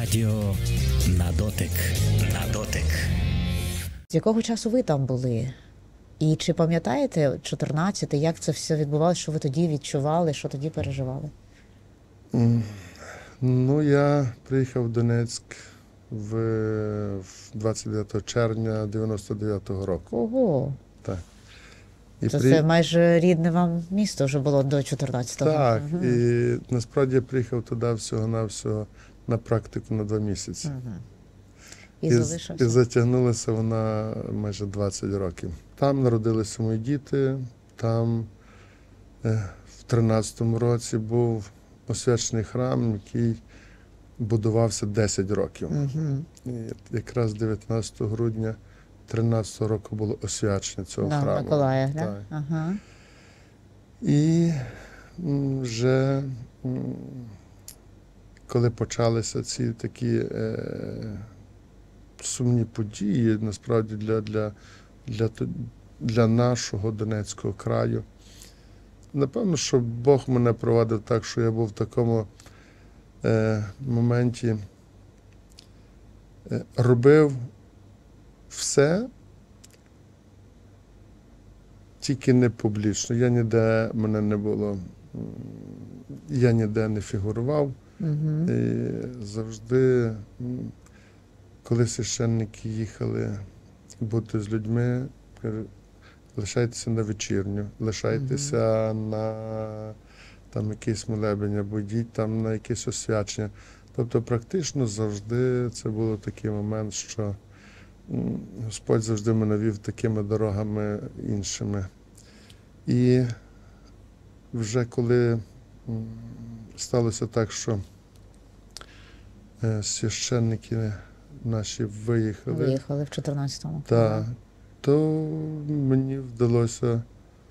Радіо на дотик. На дотик. З якого часу ви там були? І чи пам'ятаєте 14-й, як це все відбувалося, що ви тоді відчували, що тоді переживали? Ну, я приїхав в Донецьк в 29 червня 99-го року. Ого! Так. Це майже рідне вам місто вже було до 14-го. Так, і насправді я приїхав туди всього-навсього на практику на 2 місяці. І залишився? І затягнулася вона майже 20 років. Там народилися мої діти, там в 13-му році був освячений храм, який будувався 10 років. І якраз 19 грудня 13-го року було освячення цього храму. Миколая, так? Да? Ага. І вже коли почалися ці такі сумні події, насправді для нашого Донецького краю, напевно, що Бог мене провадив так, що я був в такому моменті, робив все, тільки не публічно. Мене не було, я ніде не фігурував. І завжди, коли священники їхали бути з людьми, кажуть, лишайтеся на вечірню, лишайтеся на там якийсь молебень, або йдіть там на якесь освячення. Тобто практично завжди це був такий момент, що Господь завжди мене вів такими дорогами іншими. І вже коли сталося так, що священники наші виїхали. Виїхали в 14-му. Так, то мені вдалося,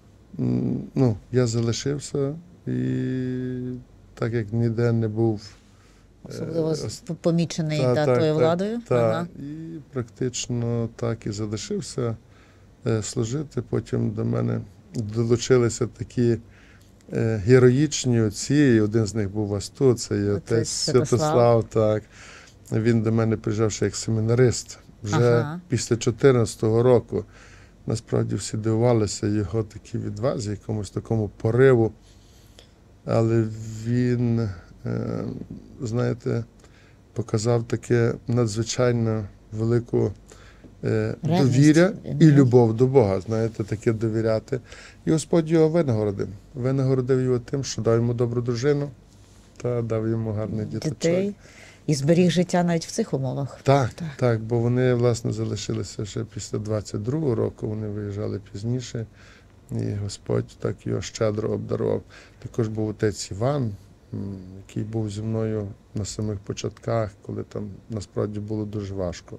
я залишився і так як ніде не був. Особливо помічений тою владою? Так, і практично так і залишився служити. Потім до мене долучилися такі героїчні отці, один з них був у вас тут, це є отець Святослав. Так. Він до мене приїжджав ще як семінарист. Вже після 14-го року. Насправді всі дивувалися його такій відвазі, якомусь такому пориву. Але він, знаєте, показав таке надзвичайно велику довіря і любов до Бога, знаєте, таке довіряти. І Господь його винагородив. Винагородив його тим, що дав йому добру дружину та дав йому гарних дітей. І зберіг життя навіть в цих умовах. Так, бо вони, власне, залишилися ще після 22-го року, вони виїжджали пізніше, і Господь так його щедро обдарував. Також був отець Іван, який був зі мною на самих початках, коли там насправді було дуже важко.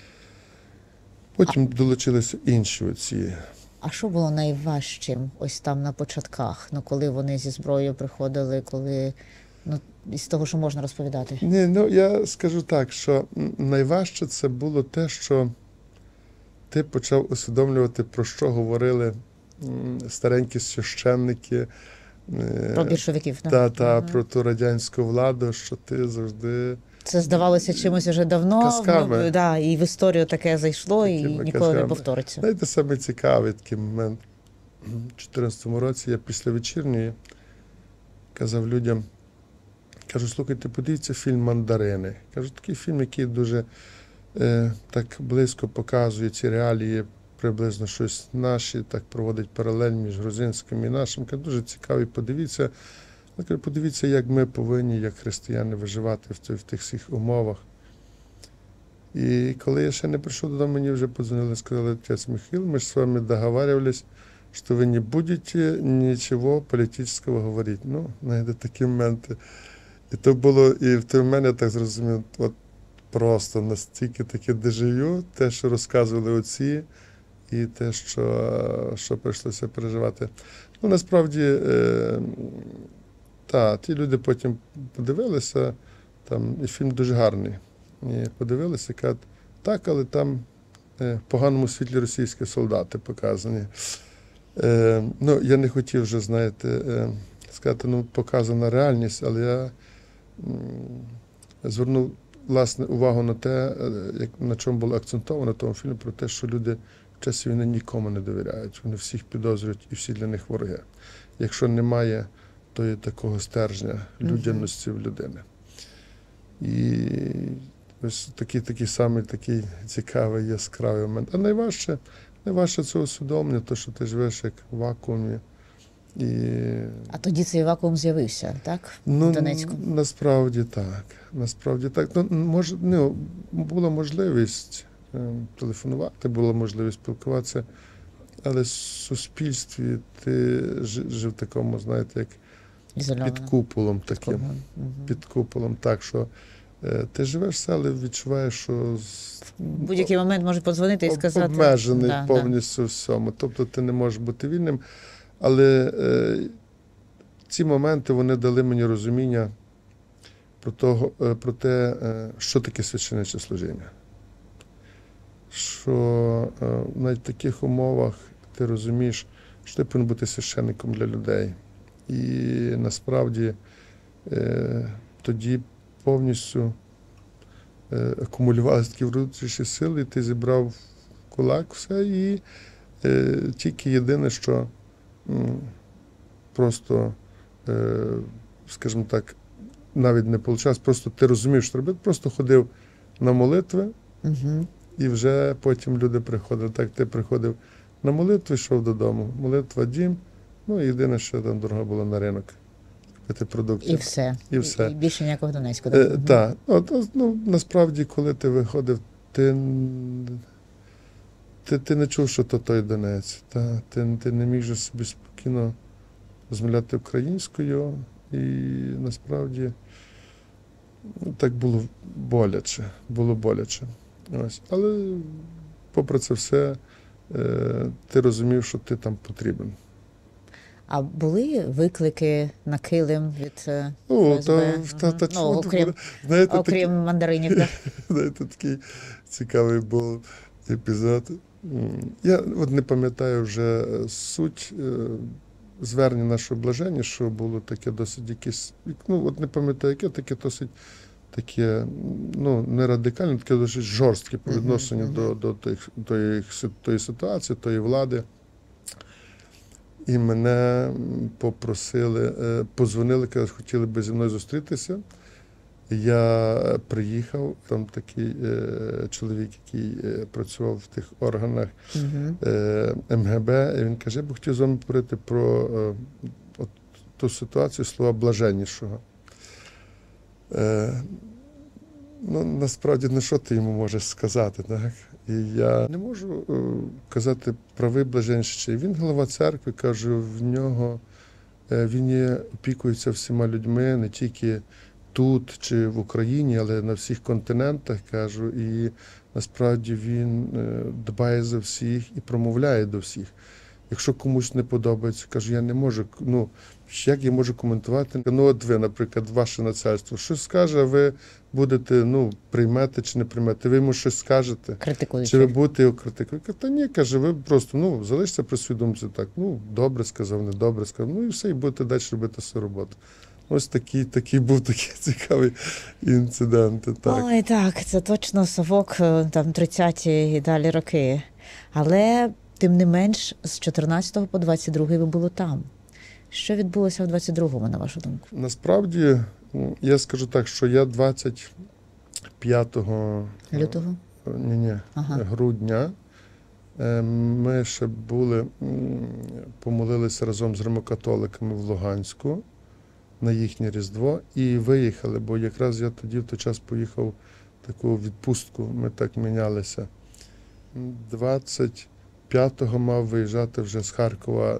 Потім долучилися інші отці. А що було найважчим ось там на початках? Коли вони зі зброєю приходили, коли... із того, що можна розповідати? Ні, я скажу так, що найважче це було те, що ти почав усвідомлювати, про що говорили старенькі священники. Про більшовиків, про ту радянську владу, що ти завжди... Це здавалося чимось вже давно, казками. І в історію таке зайшло, такими і ніколи не повториться. Знаєте, саме цікавий такий момент. У 2014 році я після вечірньої казав людям, кажу, слухайте, подивіться фільм «Мандарини». Кажу, такий фільм, який дуже так близько показує ці реалії, приблизно щось наші, так проводить паралель між грузинським і нашим. Кажу, дуже цікавий, подивіться. Кажу, подивіться, як ми повинні, як християни, виживати в тих всіх умовах. І коли я ще не прийшов додому, мені вже подзвонили, сказали, отець Михаил, ми ж з вами договаривались, що ви не будете нічого політичного говорити. Знаєте, такі моменти. І то було, і в той момент я так зрозумів, от просто настільки таке дежавю, те, що розказували отці, і те, що прийшлося переживати. Насправді, ті люди потім подивилися, там, і фільм дуже гарний. І подивилися, і кажуть, так, але там в поганому світлі російські солдати показані. Я не хотів вже, знаєте, сказати, показана реальність, але я звернув власне, увагу на те, на чому було акцентовано в тому фільмі, про те, що люди в часі війни нікому не довіряють. Вони всіх підозрюють і всі для них вороги. Якщо немає тої такого стержня людяності в людини. І ось такий самий такий цікавий, яскравий момент. А найважче це усвідомлення, то, що ти живеш як в вакуумі. А тоді цей вакуум з'явився, так? Ну, в Донецьку? Насправді так. Насправді так. Була можливість телефонувати, була можливість спілкуватися, але в суспільстві ти жив в такому, знаєте, як під куполом таким. Під куполом, так, що ти живеш все, але відчуваєш, що в будь-який момент може подзвонити і сказати. Обмежений повністю всьому. Тобто ти не можеш бути вільним. Але ці моменти, вони дали мені розуміння про те, що таке священиче служіння. Що навіть в таких умовах ти розумієш, що ти повинен бути священником для людей. І насправді тоді повністю акумулювалися такі внутрішні сили, і ти зібрав кулак все, і тільки єдине, що просто, скажімо так, навіть не вийшло, просто ти розумів, що робити, просто ходив на молитви, і вже потім люди приходили. Так, ти приходив на молитву, йшов додому. Молитва, дім, ну, єдине, що там дорога була на ринок. Купити продукти. І все. І все. І більше ніякого Донецьку. Так. Насправді, коли ти виходив, ти не чув, що то той Донець. Ти не міг же собі спокійно розмовляти українською. І насправді так було боляче. Ось. Але попри це все, ти розумів, що ти там потрібен. А були виклики на килим від ФСБ? Окрім мандаринів, так? Знаєте, такий цікавий був епізод. Я от не пам'ятаю вже суть звернення нашого блаження, що було таке досить якесь, от не пам'ятаю, яке таке досить таке, не радикальне, таке досить жорстке по відношенню до тої ситуації, тої влади. І мене попросили, подзвонили, казали, хотіли би зі мною зустрітися. Я приїхав, там такий чоловік, який працював в тих органах МГБ, і він каже, я б хотів з вами поговорити про ту ситуацію, слова блаженнішого. Насправді, що ти йому можеш сказати, так? І я не можу казати правий блаженніший. Він голова церкви, кажу, він опікується всіма людьми, не тільки тут чи в Україні, але на всіх континентах, кажу, і насправді він дбає за всіх і промовляє до всіх. Якщо комусь не подобається, кажу, я не можу, як я можу коментувати? От ви, наприклад, ваше начальство, щось скаже, а ви будете, приймете чи не приймете, ви йому щось скажете? Критикуєте. Чи ви будете його критикувати? Та ні, каже, ви просто, залиште при свій думці так, добре сказав, не добре сказав, і все, і будете далі робити свою роботу. Ось такий був такий цікавий інцидент. Так. Ой, так, це точно совок, там, 30-ті і далі роки. Але, тим не менш, з 14 по 22 ви були там. Що відбулося в 22-му, на вашу думку? Насправді, я скажу так, що я 25 лютого? Грудня, ми ще помолилися разом з римокатоликами в Луганську на їхнє Різдво і виїхали, бо якраз я тоді в той час поїхав в таку відпустку, ми так мінялися. 25-го мав виїжджати вже з Харкова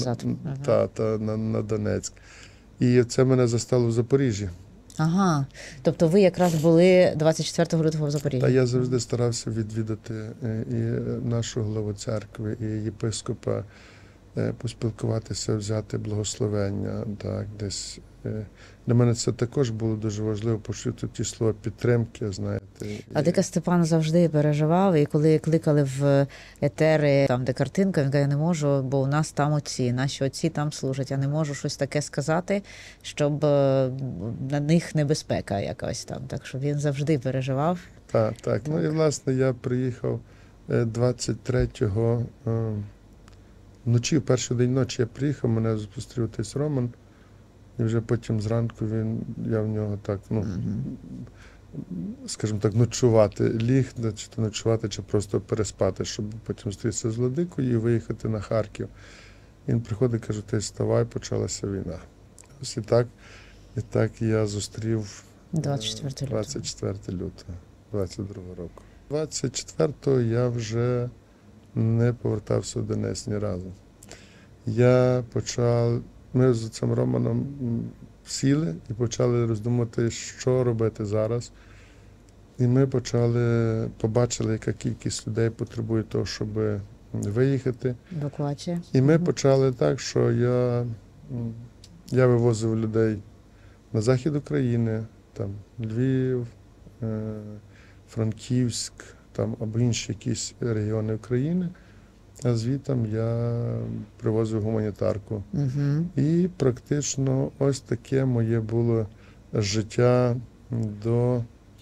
на Донецьк. І це мене застало в Запоріжжі. Ага, тобто ви якраз були 24 лютого в Запоріжжі. Та я завжди старався відвідати і нашу главу церкви, і єпископа, поспілкуватися, взяти благословення, так, десь Для мене це також було дуже важливо почути ті слова підтримки, знаєте. А Дика Степан завжди переживав, і коли кликали в етери, там, де картинка, він каже, я не можу, бо у нас там отці, наші отці там служать, я не можу щось таке сказати, щоб на них небезпека якась там. Так що він завжди переживав. Так. Ну і, власне, я приїхав 23-го вночі, в перший день ночі я приїхав, мене зустрів отець Роман, і вже потім зранку я в нього так, скажімо так, ночувати ліг, чи то ночувати, чи просто переспати, щоб потім зустрітися з владикою і виїхати на Харків. Він приходить, каже, ти вставай, почалася війна. Ось і так я зустрів 24 лютого 22-го року. 24-го я вже не повертався в Донець ні разу. Ми з цим Романом сіли і почали роздумувати, що робити зараз. І ми побачили, яка кількість людей потребує того, щоб виїхати. Евакуація. І ми почали так, що я вивозив людей на захід України, там Львів, Франківськ, там або інші якісь регіони України, а звідти я привозив гуманітарку. І практично ось таке моє було життя до,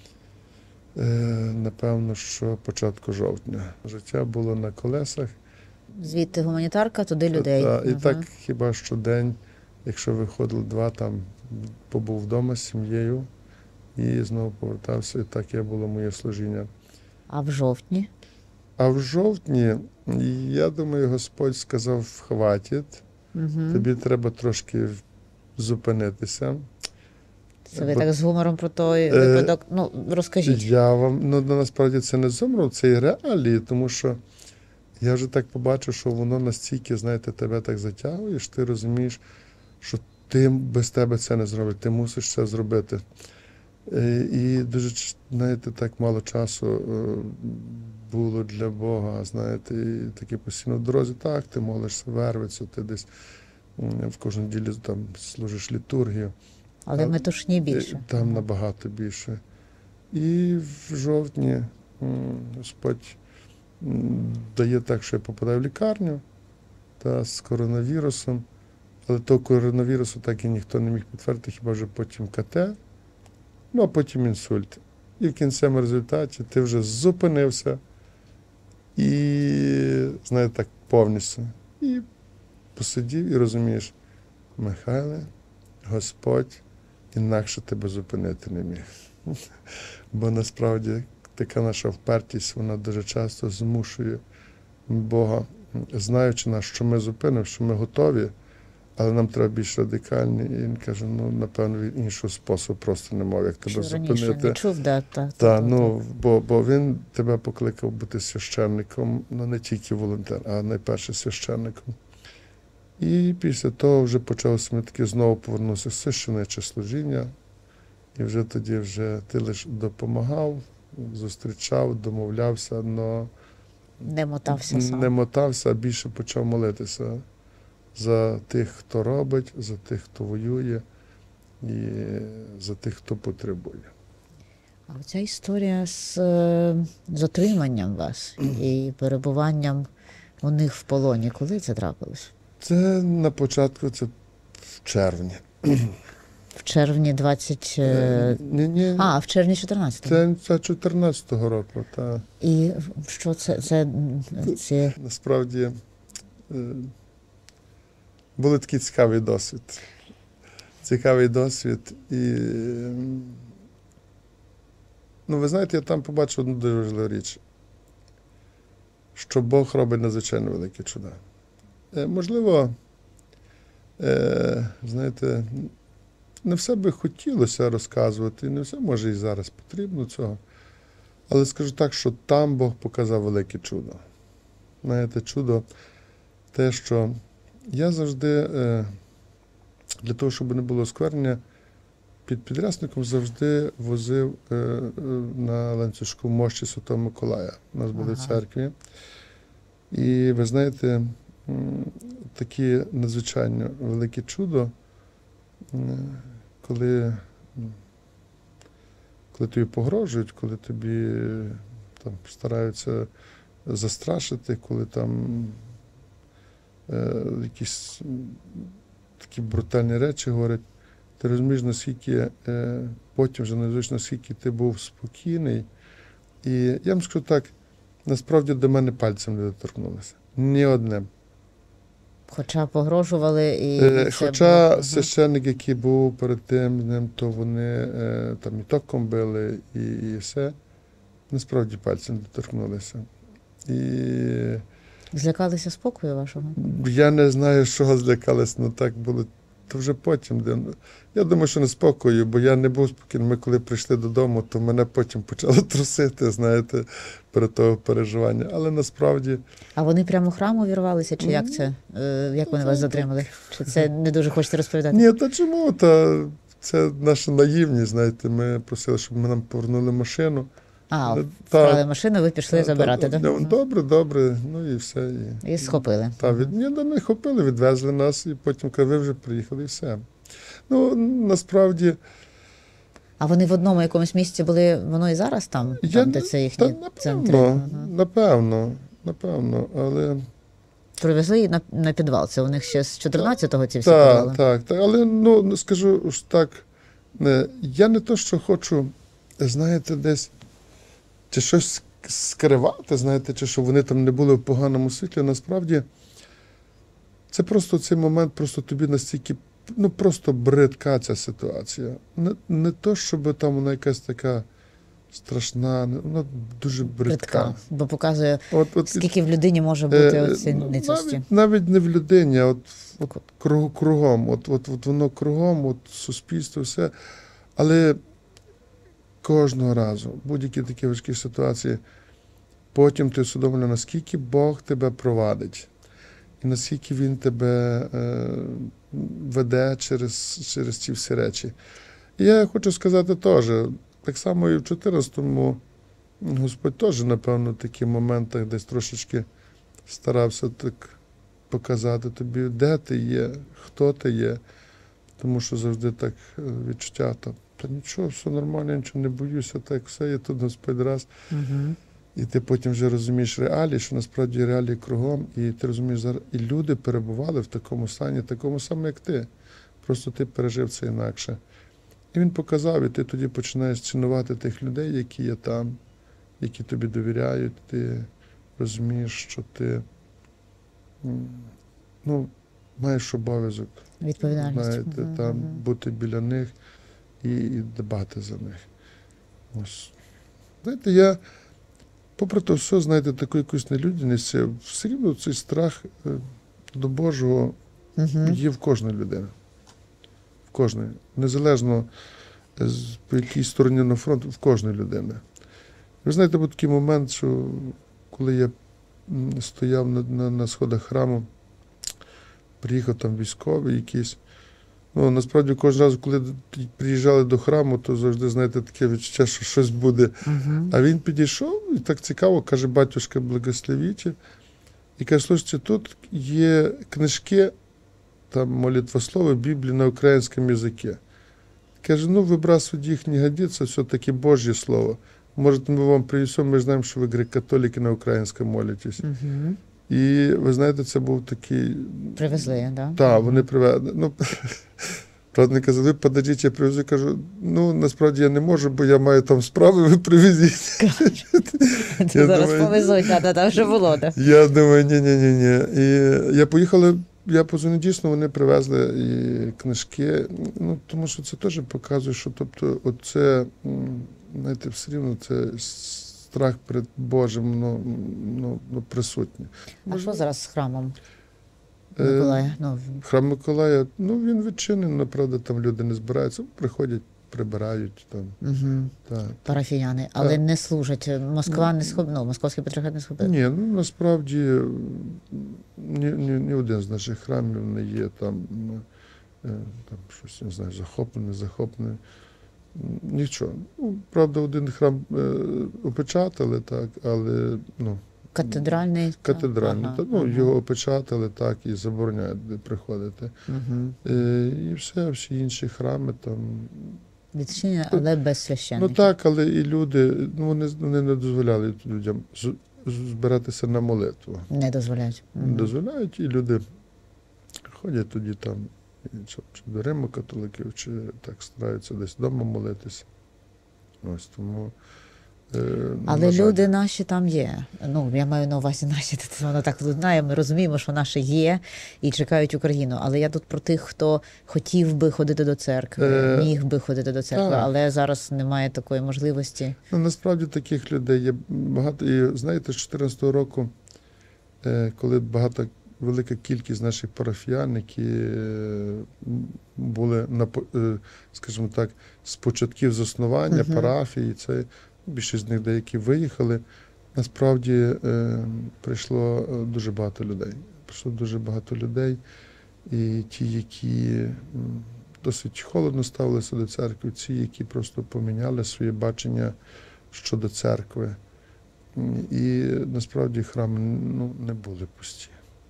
напевно, що початку жовтня. Життя було на колесах. Звідти гуманітарка, туди людей. І так хіба що день, якщо виходило 2, там побув вдома з сім'єю і знову повертався. І таке було моє служіння. А в жовтні? А в жовтні, я думаю, Господь сказав, хватить, тобі треба трошки зупинитися. Це ви так з гумором про той випадок, розкажіть. Я вам, насправді це не з гумором, це і реалії, тому що я вже так побачив, що воно настільки, знаєте, тебе так затягує, що ти розумієш, що ти без тебе це не зробиш, ти мусиш це зробити. І дуже, знаєте, так мало часу було для Бога, знаєте, і таке постійно в дорозі, так, ти молишся, вервицю, ти десь в кожній ділі там служиш літургію. Але метушні більше. Там набагато більше. І в жовтні Господь дає так, що я попадаю в лікарню з коронавірусом, але того коронавірусу так і ніхто не міг підтвердити, хіба вже потім КТ, а потім інсульт. І в кінцевому результаті ти вже зупинився і, знаєте, так повністю. І посидів і розумієш, Михайле, Господь інакше тебе зупинити не міг. Бо насправді така наша впертість, вона дуже часто змушує Бога, знаючи нас, що ми зупинимо, що ми готові, але нам треба більш радикальні. І він каже, напевно, іншого способу просто не мав, як тебе зупинити. Раніше не чув, бо він тебе покликав бути священником, не тільки волонтер, а найперше священником. І після того вже почалося, ми таки знову повернувся в священиче служіння. І вже тоді ти лише допомагав, зустрічав, домовлявся, але не мотався, а більше почав молитися за тих, хто робить, за тих, хто воює і за тих, хто потребує. А оця історія з затриманням вас і перебуванням у них в полоні, коли це трапилось? Це на початку, це в червні. В червні 20... Ні. А, в червні 14-го. Це 14-го року, так. І що це? Насправді, був такий цікавий досвід. І, ви знаєте, я там побачив одну дуже важливу річ, що Бог робить надзвичайно великі чуда. Можливо, знаєте, не все би хотілося розказувати, не все, може, і зараз потрібно цього. Але скажу так, що там Бог показав велике чудо. Знаєте, чудо те, що я завжди, для того, щоб не було осквернення, під підрясником завжди возив на ланцюжку мощі Святого Миколая. У нас були в церкві. І ви знаєте, таке надзвичайно велике чудо, коли, коли тобі погрожують, коли тобі там стараються застрашити, коли там якісь такі брутальні речі говорять, ти розумієш, наскільки потім вже незвично, наскільки ти був спокійний. І я вам скажу так, насправді до мене пальцем не доторкнулося. Ні одним. Хоча погрожували і Хоча було... священник, який був перед тим з ним, то вони там і током били, і все. Насправді пальцем доторкнулися. І Злякалися спокою вашого? я не знаю, що злякались, але так було. То вже потім. Я думаю, що не спокою, бо я не був спокійний. Ми коли прийшли додому, то мене потім почало трусити, знаєте, перед того переживання. Але насправді... А вони прямо в храм увірвалися, чи як це? Як вони вас затримали? Чи це не дуже хочете розповідати? Ні, та чому? Це наша наївність, знаєте. Ми просили, щоб ми нам повернули машину. Вкрали машину, ви пішли забирати, так? Добре, ну і все. І схопили. Не хопили, відвезли нас, і потім, коли ви вже приїхали, і все. Ну, насправді... А вони в одному якомусь місці були, воно і зараз там, де це їхні центри? Напевно, але... Привезли на підвал, це у них ще з 14-го ці всі підвали? Так, але, скажу ж так, я не то, що хочу, знаєте, десь чи щось скривати, знаєте, чи що вони там не були в поганому світлі. Насправді, це просто цей момент, просто тобі настільки, просто бридка ця ситуація. Не то, щоб там вона якась така страшна, вона дуже бридка. Бо показує, скільки в людині може бути оці ницості. Навіть не в людині, а кругом. От воно кругом, суспільство, все. Але кожного разу, будь-які такі важкі ситуації, потім ти усвідомлюєш, наскільки Бог тебе провадить, і наскільки Він тебе веде через ці всі речі. І я хочу сказати теж, так само і в 14-му Господь теж, напевно, в таких моментах десь трошечки старався так показати тобі, де ти є, хто ти є, тому що завжди так відчуття там. Та нічого, все нормально, нічого не боюся, так все, я тут Господь раз. І ти потім вже розумієш реалії, що насправді реалії кругом, і ти розумієш, зараз і люди перебували в такому стані, такому самому, як ти. Просто ти пережив це інакше. І він показав, і ти тоді починаєш цінувати тих людей, які є там, які тобі довіряють, ти розумієш, що ти маєш обов'язок, знаєте, там бути біля них і дбати за них. Ось. Знаєте, я, попри то все, знаєте, таку якусь нелюдяність, все рівно цей страх до Божого є в кожної людини. В кожної. Незалежно, по якій стороні на фронту, в кожної людини. Ви знаєте, був такий момент, що коли я стояв на сходах храму, приїхав там військовий якийсь. Насправді, кожен раз, коли приїжджали до храму, то завжди, знаєте, таке відчуття, що щось буде. А він підійшов і так цікаво, каже, батюшка, благословіть. І каже, слухайте, тут є книжки, там молитвослови, Біблії на українському язикі. Каже, вибрасувати їх не годиться, все-таки Божє Слово. Може, ми вам принесемо, ми знаємо, що ви греко-католики на українському молитесь. І, ви знаєте, це був такий... Привезли, так? Да? Так, вони привезли. Правда, не казали, ви подождіть, я привезу. Кажу, насправді я не можу, бо я маю там справи, ви привезіть. Зараз повезуть, там вже було, так? Я думаю, ні. І я поїхав, я позвонив, дійсно, вони привезли і книжки, тому що це теж показує, що, тобто, оце, знаєте, все рівно це страх перед Божим, присутній. А що зараз з храмом Миколая? Храм Миколая, він відчинений, правда, там люди не збираються, приходять, прибирають там. Парафіяни, але не служать. Москва не схопила, московський патріархат не схопив? Ні, насправді ні один з наших храмів не є там щось, не знаю, захоплений. Нічого. Правда, один храм опечатали, так, але Катедральний. Катедральний. Ага, Та, ну, ага. його опечатали так і забороняють приходити. Угу. І все, всі інші храми там. Відчинення, але без Ну священників. так, але і люди, ну, вони не дозволяли людям збиратися на молитву. Не дозволяють. Мгм. Дозволяють, і люди ходять тоді там, чи до Римо-католиків, чи так стараються десь вдома молитися. Ось тому. Але на жаль. люди наші там є. Ну, я маю на увазі наші, це воно так лунає, ми розуміємо, що наші є і чекають Україну. Але я тут про тих, хто хотів би ходити до церкви, міг би ходити до церкви, так. але зараз немає такої можливості. Ну, насправді таких людей є багато. І знаєте, з 2014 року, коли велика кількість наших парафіян, які були, скажімо так, з початків заснування парафії, це більшість з них деякі виїхали, насправді прийшло дуже багато людей. Прийшло дуже багато людей, і ті, які досить холодно ставилися до церкви, ці, які просто поміняли своє бачення щодо церкви. І насправді храми не були пусті.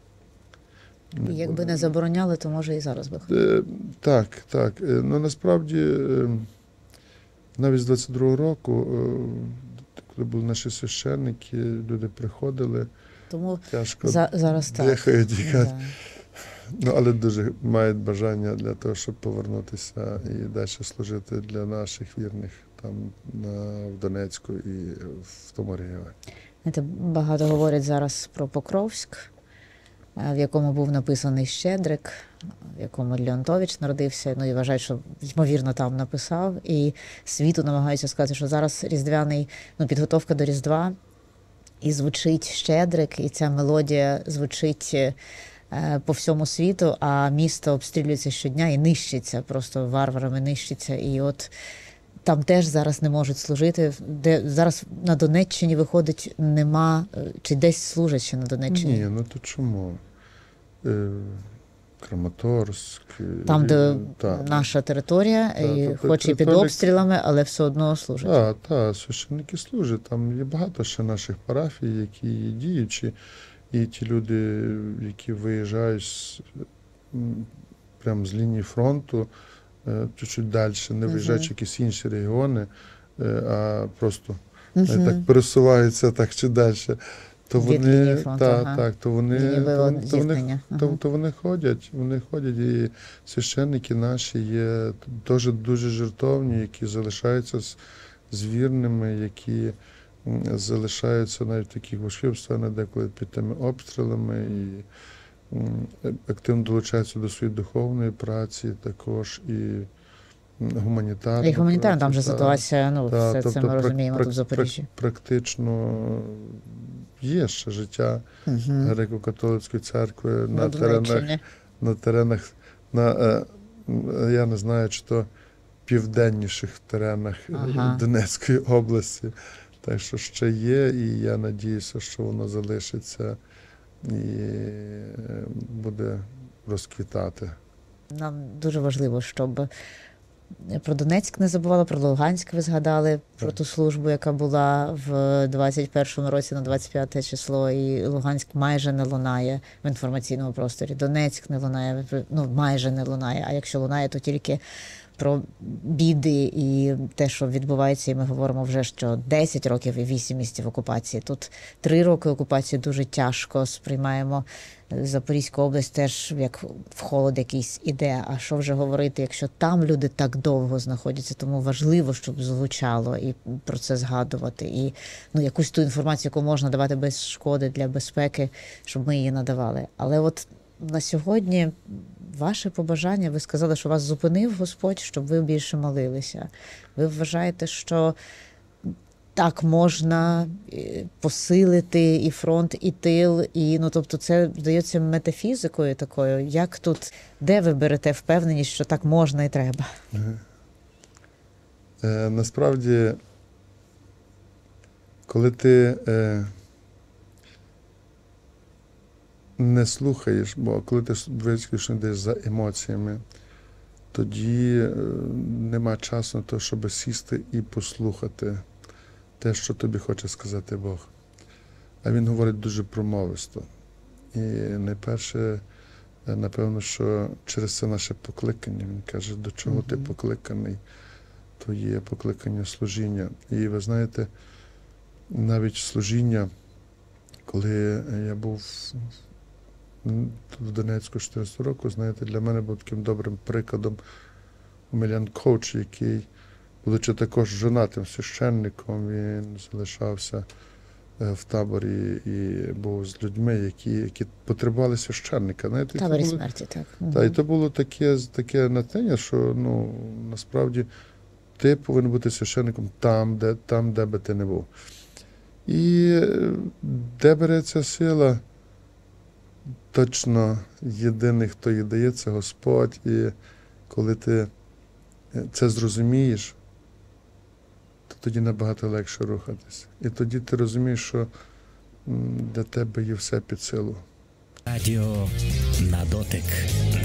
Якби не забороняли, то може і зараз би ходили. Так. Ну насправді навіть з 22-го року, коли були наші священники, люди приходили, Тому тяжко зараз так. дихають, і кажуть, Да. ну, але дуже мають бажання для того, щоб повернутися і далі служити для наших вірних там в Донецьку і в тому регіоні. Знаєте, багато говорять зараз про Покровськ, в якому був написаний Щедрик, в якому Леонтович народився, ну і вважають, що, ймовірно, там написав. І світу намагаються сказати, що зараз різдвяний, підготовка до Різдва, і звучить Щедрик, і ця мелодія звучить по всьому світу, а місто обстрілюється щодня і нищиться, просто варварами нищиться. І от там теж зараз не можуть служити, де зараз на Донеччині виходить, нема, чи десь служать ще на Донеччині? Ні, ну то чому? Краматорськ. Там, де так. наша територія, і тобто хоч і під католик- обстрілами, але все одно служать. Так, священники служать. Там є багато ще наших парафій, які є діючі. І ті люди, які виїжджають прямо з лінії фронту, чуть-чуть далі, не виїжджають в якісь інші регіони, а просто так пересуваються так чи далі. То Від лінії фронту, то вони ходять, і священники наші є теж дуже жертовні, які залишаються з вірними, які залишаються навіть в таких важких обставинах, деколи під тими обстрілами, і активно долучаються до своєї духовної праці, також і гуманітарної. І гуманітарна там же ситуація, все це ми розуміємо тут в Запоріжжі. Практично є ще життя греко-католицької церкви на теренах, я не знаю, чи то південніших теренах Донецької області. Так що ще є, і я надіюся, що воно залишиться і буде розквітати. Нам дуже важливо, щоб про Донецьк не забували, про Луганськ ви згадали, про ту службу, яка була в 21-му році на 25 число, і Луганськ майже не лунає в інформаційному просторі. Донецьк не лунає, майже не лунає, а якщо лунає, то тільки про біди і те, що відбувається, і ми говоримо вже, що 10 років і 8 місяців окупації. Тут 3 роки окупації дуже тяжко сприймаємо. Запорізька область теж як в холод якийсь іде. А що вже говорити, якщо там люди так довго знаходяться, тому важливо, щоб звучало і про це згадувати. І якусь ту інформацію, яку можна давати без шкоди для безпеки, щоб ми її надавали. Але от на сьогодні ваше побажання, ви сказали, що вас зупинив Господь, щоб ви більше молилися. Ви вважаєте, що так можна посилити і фронт, і тил, і тобто це, здається, метафізикою такою. Як тут, де ви берете впевненість, що так можна і треба? Насправді, коли ти не слухаєш, бо коли ти виключно йдеш за емоціями, тоді нема часу на те, щоб сісти і послухати те, що тобі хоче сказати Бог. а він говорить дуже промовисто. І найперше, напевно, що через це наше покликання, він каже, до чого ти покликаний, то є покликання служіння. І ви знаєте, навіть служіння, коли я був в Донецьку 14 року, знаєте, для мене був таким добрим прикладом Омелян Коуч, який, будучи також жонатим священником, він залишався в таборі і був з людьми, які потребували священника. Знаєте, В таборі смерті, так. і то було таке натхнення, що насправді ти повинен бути священником там, де би ти не був. І де береться сила, точно єдиний, хто їй дає, це Господь. І коли ти це зрозумієш, то тоді набагато легше рухатись. І тоді ти розумієш, що для тебе є все під силу. Радіо на дотик.